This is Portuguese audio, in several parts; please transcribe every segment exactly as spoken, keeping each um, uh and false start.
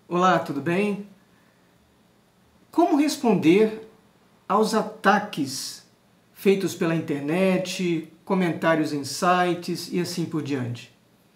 Olá, tudo bem? Como responder aos ataques feitos pela internet, comentários em sites e assim por diante?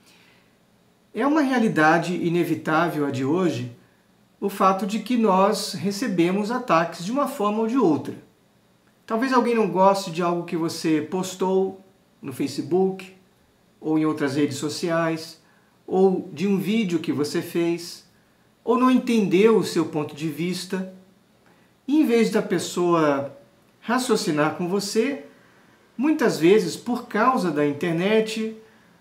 É uma realidade inevitável a de hoje o fato de que nós recebemos ataques de uma forma ou de outra. Talvez alguém não goste de algo que você postou no Facebook ou em outras redes sociais, ou de um vídeo que você fez, ou não entendeu o seu ponto de vista, e em vez da pessoa raciocinar com você, muitas vezes por causa da internet,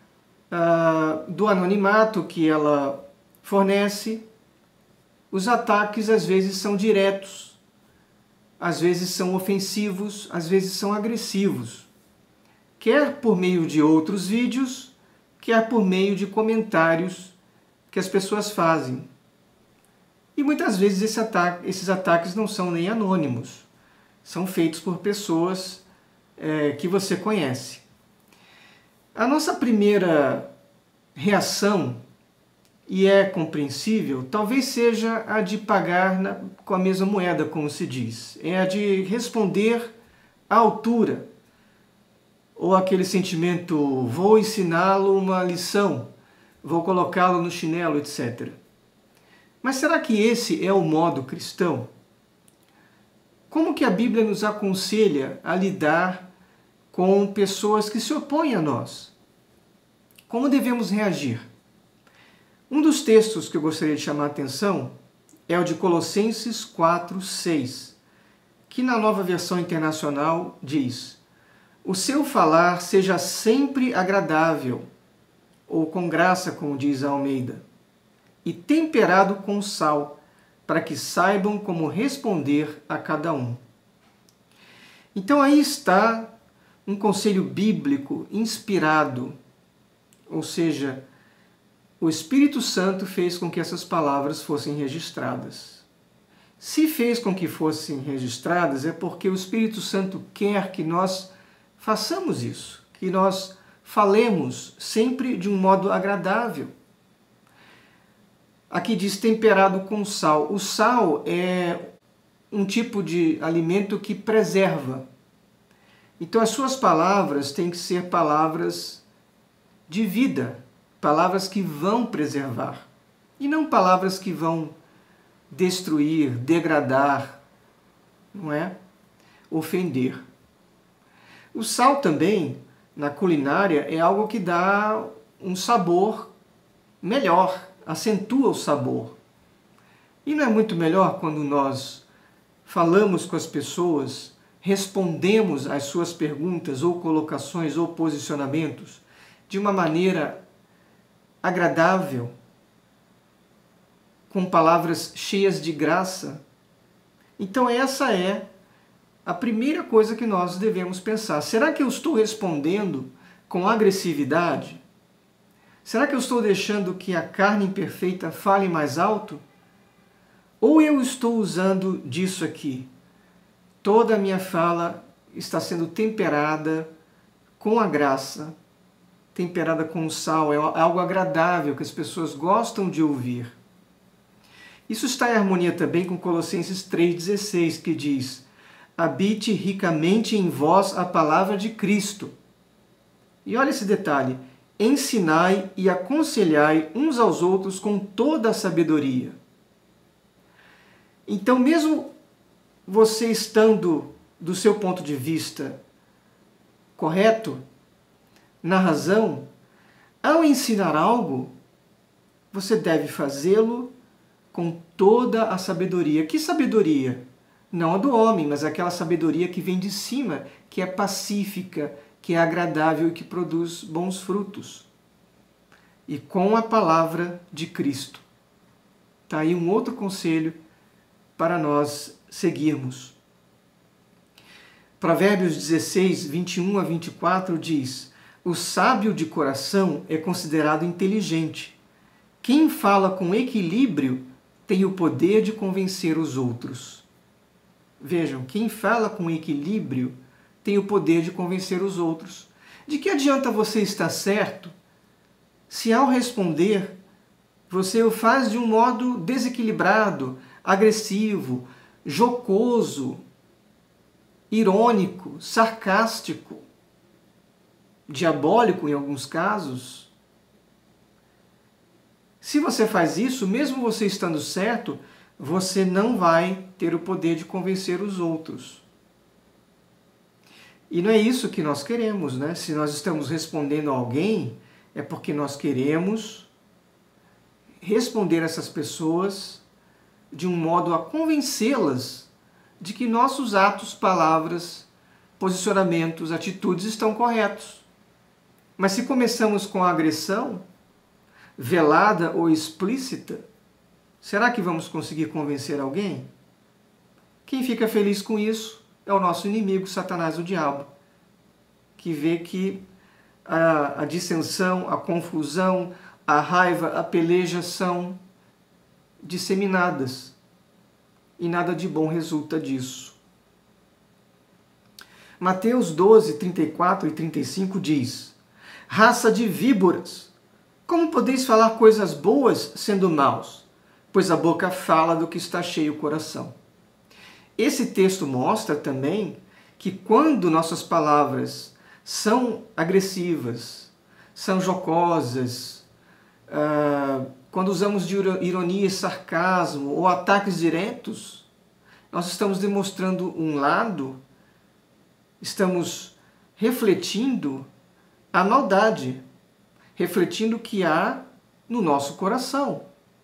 uh, do anonimato que ela fornece, os ataques às vezes são diretos, às vezes são ofensivos, às vezes são agressivos, quer por meio de outros vídeos, quer por meio de comentários que as pessoas fazem. E muitas vezes esse ataque, esses ataques não são nem anônimos, são feitos por pessoas é, que você conhece. A nossa primeira reação, e é compreensível, talvez seja a de pagar na, com a mesma moeda, como se diz. É a de responder à altura, ou aquele sentimento, vou ensiná-lo uma lição, vou colocá-lo no chinelo, etcétera. Mas será que esse é o modo cristão? Como que a Bíblia nos aconselha a lidar com pessoas que se opõem a nós? Como devemos reagir? Um dos textos que eu gostaria de chamar a atenção é o de Colossenses quatro, seis, que na Nova Versão Internacional diz: o seu falar seja sempre agradável, ou com graça, como diz a Almeida, e temperado com sal, para que saibam como responder a cada um. Então aí está um conselho bíblico inspirado, ou seja, o Espírito Santo fez com que essas palavras fossem registradas. Se fez com que fossem registradas, é porque o Espírito Santo quer que nós façamos isso, que nós falemos sempre de um modo agradável. Aqui diz temperado com sal. O sal é um tipo de alimento que preserva. Então as suas palavras têm que ser palavras de vida, palavras que vão preservar, e não palavras que vão destruir, degradar, não é? Ofender. O sal também, na culinária, é algo que dá um sabor melhor, acentua o sabor. E não é muito melhor quando nós falamos com as pessoas, respondemos às suas perguntas ou colocações ou posicionamentos de uma maneira agradável, com palavras cheias de graça? Então essa é a primeira coisa que nós devemos pensar. Será que eu estou respondendo com agressividade? Será que eu estou deixando que a carne imperfeita fale mais alto? Ou eu estou usando disso aqui? Toda a minha fala está sendo temperada com a graça, temperada com o sal, é algo agradável que as pessoas gostam de ouvir. Isso está em harmonia também com Colossenses três, dezesseis, que diz: habite ricamente em vós a palavra de Cristo. E olha esse detalhe: ensinai e aconselhai uns aos outros com toda a sabedoria. Então, mesmo você estando do seu ponto de vista correto, na razão, ao ensinar algo, você deve fazê-lo com toda a sabedoria. Que sabedoria? Não a do homem, mas aquela sabedoria que vem de cima, que é pacífica, que é agradável e que produz bons frutos. E com a palavra de Cristo. Está aí um outro conselho para nós seguirmos. Provérbios dezesseis, vinte e um a vinte e quatro diz: o sábio de coração é considerado inteligente. Quem fala com equilíbrio tem o poder de convencer os outros. Vejam, quem fala com equilíbrio tem o poder de convencer os outros. De que adianta você estar certo se ao responder Você o faz de um modo desequilibrado, agressivo, jocoso, irônico, sarcástico, diabólico em alguns casos. Se você faz isso, mesmo você estando certo, você não vai ter o poder de convencer os outros. E não é isso que nós queremos, né? Se nós estamos respondendo a alguém, é porque nós queremos responder a essas pessoas de um modo a convencê-las de que nossos atos, palavras, posicionamentos, atitudes estão corretos. Mas se começamos com a agressão, velada ou explícita, será que vamos conseguir convencer alguém? Quem fica feliz com isso é o nosso inimigo, Satanás, o diabo, que vê que a, a dissensão, a confusão, a raiva, a peleja são disseminadas e nada de bom resulta disso. Mateus doze, trinta e quatro e trinta e cinco diz: raça de víboras, como podeis falar coisas boas sendo maus? Pois a boca fala do que está cheio o coração. Esse texto mostra também que quando nossas palavras são agressivas, são jocosas, uh, quando usamos de ironia e sarcasmo ou ataques diretos, nós estamos demonstrando um lado, estamos refletindo a maldade, refletindo o que há no nosso coração.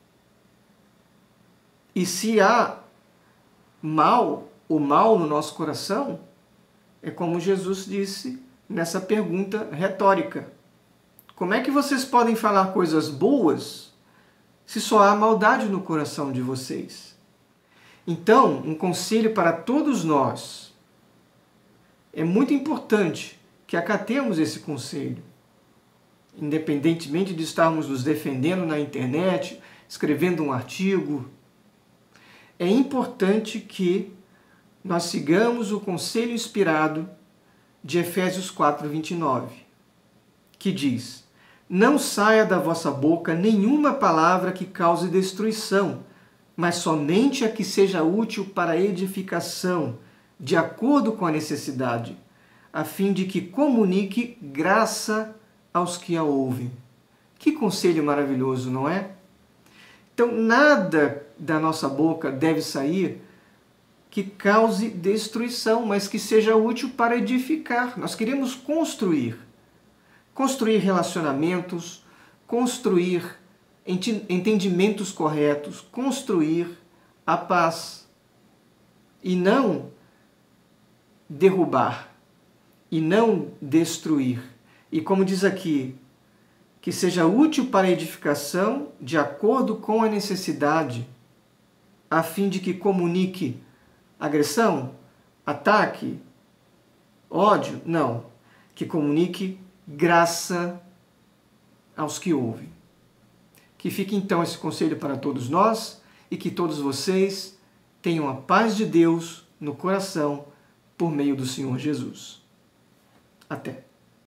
E se há mal, o mal no nosso coração, é como Jesus disse nessa pergunta retórica. Como é que vocês podem falar coisas boas se só há maldade no coração de vocês? Então, um conselho para todos nós. É muito importante que acatemos esse conselho. Independentemente de estarmos nos defendendo na internet, escrevendo um artigo, é importante que nós sigamos o conselho inspirado de Efésios quatro, vinte e nove, que diz: não saia da vossa boca nenhuma palavra que cause destruição, mas somente a que seja útil para a edificação, de acordo com a necessidade, a fim de que comunique graça aos que a ouvem. Que conselho maravilhoso, não é? Então, nada da nossa boca deve sair que cause destruição, mas que seja útil para edificar. Nós queremos construir. Construir relacionamentos, construir entendimentos corretos, construir a paz. E não derrubar, e não destruir. E como diz aqui, que seja útil para a edificação de acordo com a necessidade, a fim de que comunique agressão, ataque, ódio? Não. Que comunique graça aos que ouvem. Que fique então esse conselho para todos nós e que todos vocês tenham a paz de Deus no coração por meio do Senhor Jesus. Até!